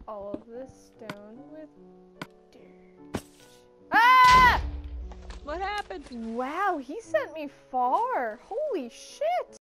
all of this stone with dirt. Ah! What happened? Wow, he sent me far. Holy shit.